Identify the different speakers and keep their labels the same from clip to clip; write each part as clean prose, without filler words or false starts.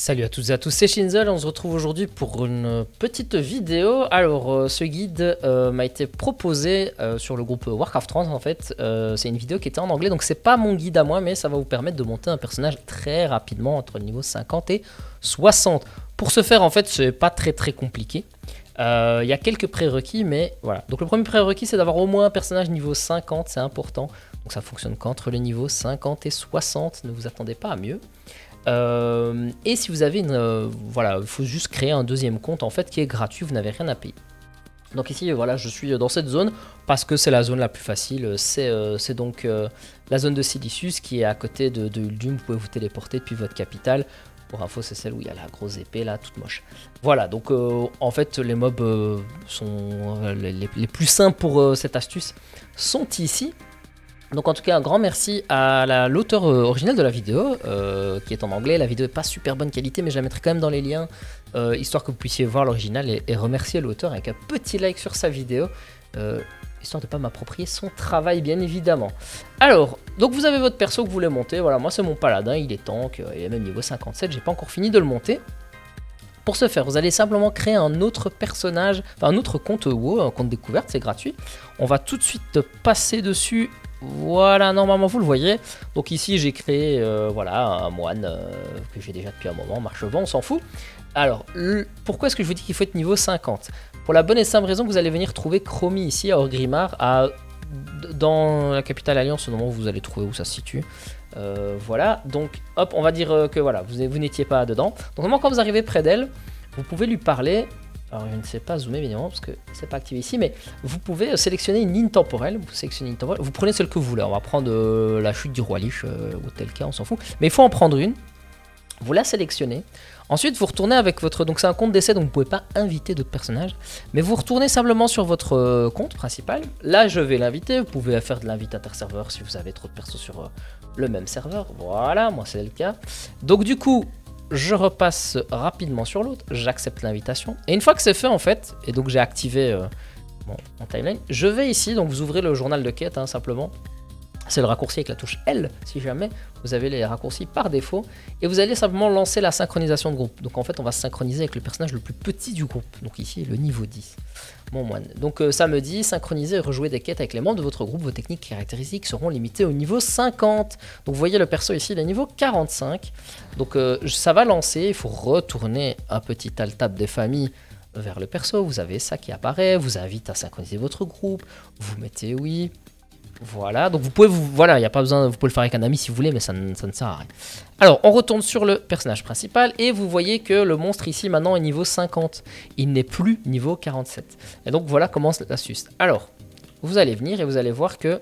Speaker 1: Salut à toutes et à tous, c'est Shinzel, on se retrouve aujourd'hui pour une petite vidéo. Alors ce guide m'a été proposé sur le groupe Warcraft 30 en fait. C'est une vidéo qui était en anglais, donc c'est pas mon guide à moi, mais ça va vous permettre de monter un personnage très rapidement entre le niveau 50 et 60. Pour ce faire en fait, c'est pas très compliqué. Il y a quelques prérequis, mais voilà. Donc le premier prérequis, c'est d'avoir au moins un personnage niveau 50, c'est important. Donc ça fonctionne qu'entre les niveaux 50 et 60, ne vous attendez pas à mieux. Et si vous avez voilà, il faut juste créer un deuxième compte en fait qui est gratuit, vous n'avez rien à payer. Donc ici voilà, je suis dans cette zone parce que c'est la zone la plus facile, c'est donc la zone de Silicius qui est à côté de Uldum. Vous pouvez vous téléporter depuis votre capitale. Pour info, c'est celle où il y a la grosse épée là, toute moche. Voilà, donc en fait les mobs sont les plus simples pour cette astuce sont ici. Donc en tout cas un grand merci à l'auteur original de la vidéo qui est en anglais. La vidéo n'est pas super bonne qualité mais je la mettrai quand même dans les liens histoire que vous puissiez voir l'original et remercier l'auteur avec un petit like sur sa vidéo histoire de ne pas m'approprier son travail bien évidemment. Alors donc vous avez votre perso que vous voulez monter. Voilà, moi c'est mon paladin, il est tank, il est même niveau 57, j'ai pas encore fini de le monter. Pour ce faire, vous allez simplement créer un autre personnage, enfin un autre compte WoW, un compte découverte, c'est gratuit. On va tout de suite passer dessus. Voilà, normalement vous le voyez. Donc ici j'ai créé voilà, un moine que j'ai déjà depuis un moment, marche-vent, on s'en fout. Alors, pourquoi est-ce que je vous dis qu'il faut être niveau 50? Pour la bonne et simple raison que vous allez venir trouver Chromie ici à Orgrimmar, dans la capitale Alliance, au moment où vous allez trouver où ça se situe. Voilà, donc hop, on va dire que voilà, vous n'étiez pas dedans. Donc normalement quand vous arrivez près d'elle, vous pouvez lui parler. Alors je ne sais pas zoomer évidemment parce que c'est pas activé ici, mais vous pouvez sélectionner une ligne temporelle. Vous sélectionnez une ligne temporelle, vous prenez celle que vous voulez. On va prendre la chute du roi Lich ou tel cas, on s'en fout. Mais il faut en prendre une. Vous la sélectionnez. Ensuite vous retournez avec votre... Donc c'est un compte d'essai, donc vous ne pouvez pas inviter d'autres personnages. Mais vous retournez simplement sur votre compte principal. Là je vais l'inviter. Vous pouvez faire de l'invite interserveur si vous avez trop de persos sur le même serveur. Voilà, moi c'est le cas. Donc du coup... je repasse rapidement sur l'autre, j'accepte l'invitation. Et une fois que c'est fait en fait, et donc j'ai activé mon timeline, je vais ici, donc vous ouvrez le journal de quête hein, simplement. C'est le raccourci avec la touche L, si jamais vous avez les raccourcis par défaut. Et vous allez simplement lancer la synchronisation de groupe. Donc en fait on va se synchroniser avec le personnage le plus petit du groupe. Donc ici le niveau 10, mon moine. Donc ça me dit synchroniser et rejouer des quêtes avec les membres de votre groupe. Vos techniques caractéristiques seront limitées au niveau 50. Donc vous voyez le perso ici, il est niveau 45. Donc ça va lancer, il faut retourner un petit alt-tab des familles vers le perso. Vous avez ça qui apparaît, vous invite à synchroniser votre groupe. Vous mettez oui. Voilà, donc vous pouvez, voilà, il n'y a pas besoin, vous pouvez le faire avec un ami si vous voulez, mais ça ne sert à rien. Alors, on retourne sur le personnage principal et vous voyez que le monstre ici maintenant est niveau 50. Il n'est plus niveau 47. Et donc voilà comment l'astuce. Alors, vous allez venir et vous allez voir que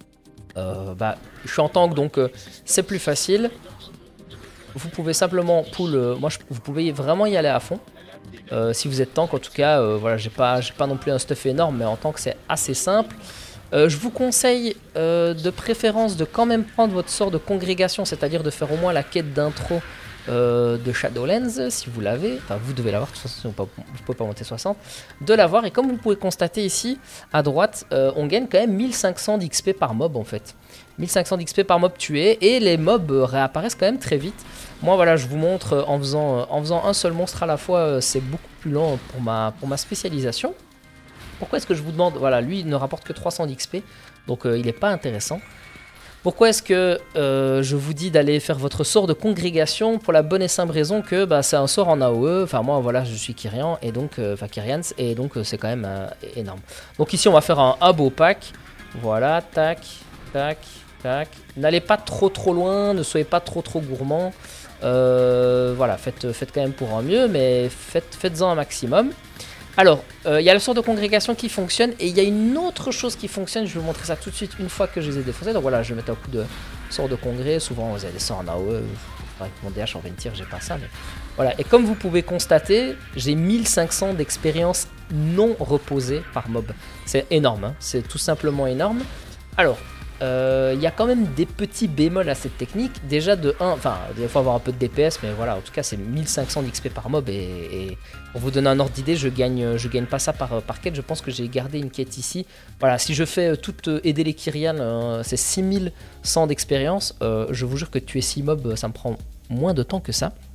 Speaker 1: je suis en tank, donc c'est plus facile. Vous pouvez simplement pull, vous pouvez vraiment y aller à fond. Si vous êtes tank, en tout cas, voilà, j'ai pas non plus un stuff énorme, mais en tank c'est assez simple. Je vous conseille de préférence de quand même prendre votre sort de congrégation, c'est-à-dire de faire au moins la quête d'intro de Shadowlands, si vous l'avez. Enfin, vous devez l'avoir, de toute façon, vous ne pouvez pas monter 60. De l'avoir, et comme vous pouvez constater ici, à droite, on gagne quand même 1500 d'XP par mob en fait. 1500 d'XP par mob tué, et les mobs réapparaissent quand même très vite. Moi voilà, je vous montre en faisant un seul monstre à la fois, c'est beaucoup plus lent pour ma spécialisation. Pourquoi est-ce que je vous demande, voilà, lui il ne rapporte que 300 d'XP, donc il n'est pas intéressant. Pourquoi est-ce que je vous dis d'aller faire votre sort de congrégation? Pour la bonne et simple raison que c'est un sort en AOE, enfin moi voilà je suis Kyrian, et donc, Kyrians, et donc c'est quand même énorme. Donc ici on va faire un beau pack, voilà, tac, tac, tac. N'allez pas trop loin, ne soyez pas trop gourmand, voilà, faites quand même pour un mieux, mais faites-en un maximum. Alors, il y a le sort de congrégation qui fonctionne et il y a une autre chose qui fonctionne. Je vais vous montrer ça tout de suite une fois que je les ai défaussés. Donc voilà, je vais mettre un coup de sort de congrès. Souvent, vous avez des sorts en AOE. Avec mon DH en Ventir, j'ai pas ça. Mais voilà. Et comme vous pouvez constater, j'ai 1500 d'expérience non reposée par mob. C'est énorme, hein. C'est tout simplement énorme. Alors, il y a quand même des petits bémols à cette technique. Déjà de 1, enfin il faut avoir un peu de DPS, mais voilà, en tout cas c'est 1500 d'XP par mob, et pour vous donner un ordre d'idée, je gagne pas ça par quête. Je pense que j'ai gardé une quête ici. Voilà, si je fais toute aider les Kyrian, c'est 6100 d'expérience. Je vous jure que tuer 6 mobs, ça me prend moins de temps que ça.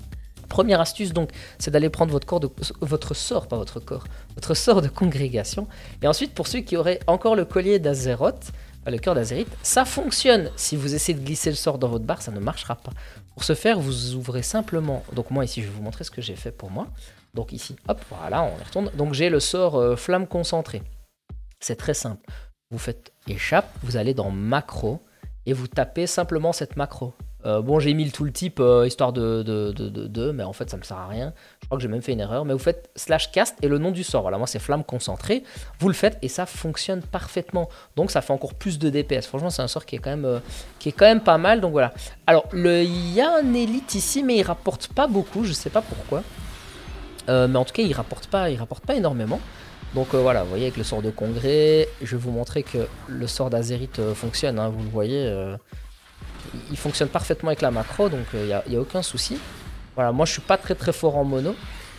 Speaker 1: Première astuce donc, c'est d'aller prendre votre sort de congrégation. Et ensuite, pour ceux qui auraient encore le collier d'Azeroth, le cœur d'Azerite, ça fonctionne. Si vous essayez de glisser le sort dans votre barre, ça ne marchera pas. Pour ce faire, vous ouvrez simplement... Donc moi ici, je vais vous montrer ce que j'ai fait pour moi. Donc ici, hop, voilà, on y retourne. Donc j'ai le sort flamme concentrée. C'est très simple. Vous faites échappe, vous allez dans macro et vous tapez simplement cette macro. Bon, j'ai mis le tooltip histoire de, mais en fait ça me sert à rien. Je crois que j'ai même fait une erreur. Mais vous faites /cast et le nom du sort. Voilà, moi c'est flamme concentrée. Vous le faites et ça fonctionne parfaitement. Donc ça fait encore plus de DPS. Franchement, c'est un sort qui est quand même pas mal. Donc voilà. Alors, il y a un élite ici, mais il rapporte pas beaucoup. Je sais pas pourquoi. Mais en tout cas, il rapporte pas énormément. Donc voilà, vous voyez avec le sort de congrès, je vais vous montrer que le sort d'Azerite fonctionne. Hein, vous le voyez. Il fonctionne parfaitement avec la macro, donc il n'y a aucun souci. Voilà, moi je suis pas très fort en mono.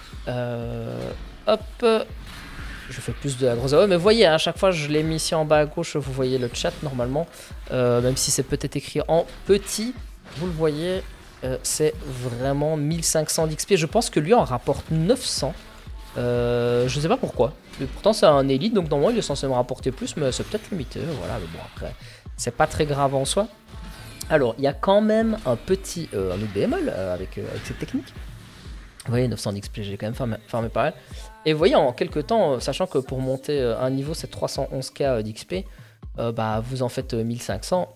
Speaker 1: Hop, je fais plus de la grosse. Mais vous voyez, à chaque fois je l'ai mis ici en bas à gauche, vous voyez le chat normalement. Même si c'est peut-être écrit en petit, vous le voyez, c'est vraiment 1500 d'XP. Je pense que lui en rapporte 900. Je sais pas pourquoi. Mais pourtant c'est un élite, donc normalement il est censé me rapporter plus, mais c'est peut-être limité. Voilà, mais bon après, c'est pas très grave en soi. Alors, il y a quand même un petit un bémol avec cette technique. Vous voyez, 900 d'XP, j'ai quand même farmé pas mal. Et vous voyez, en quelques temps, sachant que pour monter un niveau, c'est 311k d'XP, bah, vous en faites 1500.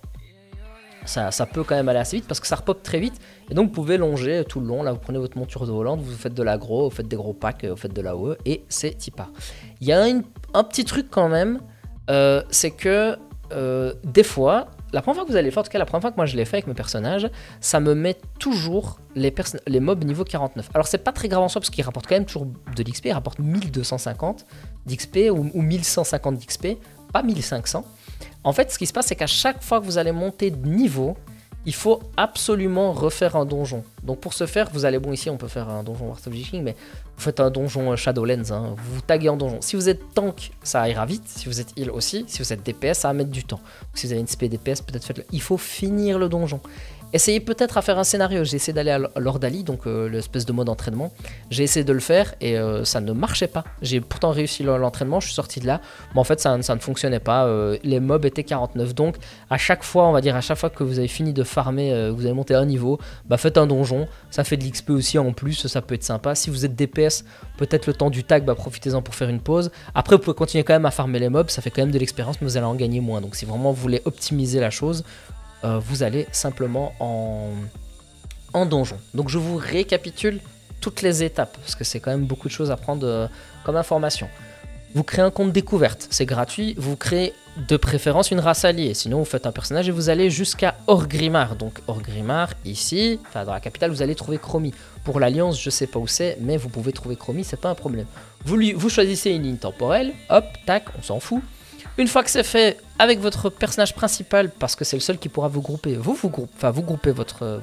Speaker 1: Ça peut quand même aller assez vite parce que ça repop très vite. Et donc, vous pouvez longer tout le long. Là, vous prenez votre monture de Hollande, vous faites de l'agro, vous faites des gros packs, vous faites de l'AOE et c'est typa. Il y a un petit truc quand même, c'est que des fois... La première fois que vous allez le faire, en tout cas la première fois que moi je l'ai fait avec mes personnages, ça me met toujours les mobs niveau 49. Alors c'est pas très grave en soi parce qu'il rapporte quand même toujours de l'XP, il rapporte 1250 d'XP ou 1150 d'XP, pas 1500. En fait ce qui se passe c'est qu'à chaque fois que vous allez monter de niveau, il faut absolument refaire un donjon. Donc pour ce faire, vous allez, bon ici on peut faire un donjon Wars of King, mais vous faites un donjon Shadowlands, hein, vous taguez en donjon. Si vous êtes tank, ça ira vite, si vous êtes heal aussi, si vous êtes DPS, ça va mettre du temps. Donc, si vous avez une SP DPS, peut-être faites-le. Il faut finir le donjon. Essayez peut-être à faire un scénario. J'ai essayé d'aller à l'Ordali, donc l'espèce de mode entraînement. J'ai essayé de le faire et ça ne marchait pas. J'ai pourtant réussi l'entraînement, je suis sorti de là. Mais en fait, ça ne fonctionnait pas. Les mobs étaient 49. Donc, à chaque fois, on va dire, à chaque fois que vous avez fini de farmer, vous avez monté un niveau, bah faites un donjon. Ça fait de l'XP aussi en plus, ça peut être sympa. Si vous êtes DPS, peut-être le temps du tag, bah profitez-en pour faire une pause. Après, vous pouvez continuer quand même à farmer les mobs. Ça fait quand même de l'expérience, mais vous allez en gagner moins. Donc, si vraiment vous voulez optimiser la chose, vous allez simplement en donjon. Donc je vous récapitule toutes les étapes, parce que c'est quand même beaucoup de choses à prendre comme information. Vous créez un compte découverte, c'est gratuit, vous créez de préférence une race alliée, sinon vous faites un personnage et vous allez jusqu'à Orgrimmar. Donc Orgrimmar, ici, enfin dans la capitale, vous allez trouver Chromie. Pour l'Alliance, je sais pas où c'est, mais vous pouvez trouver Chromie, c'est pas un problème. Vous choisissez une ligne temporelle, hop, tac, on s'en fout. Une fois que c'est fait avec votre personnage principal, parce que c'est le seul qui pourra vous grouper, vous groupez votre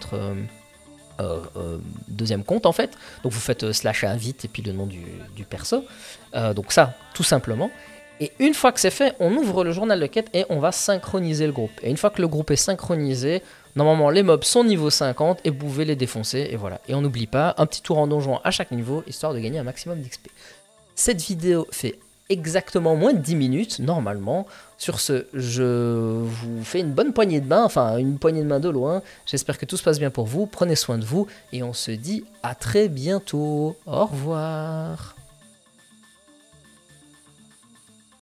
Speaker 1: deuxième compte en fait. Donc vous faites /invite et puis le nom du perso. Donc ça, tout simplement. Et une fois que c'est fait, on ouvre le journal de quête et on va synchroniser le groupe. Et une fois que le groupe est synchronisé, normalement les mobs sont niveau 50 et vous pouvez les défoncer. Et voilà. Et on n'oublie pas, un petit tour en donjon à chaque niveau, histoire de gagner un maximum d'XP. Cette vidéo fait exactement moins de 10 minutes, normalement. Sur ce, je vous fais une bonne poignée de main, enfin une poignée de main de loin. J'espère que tout se passe bien pour vous, prenez soin de vous, et on se dit à très bientôt. Au revoir.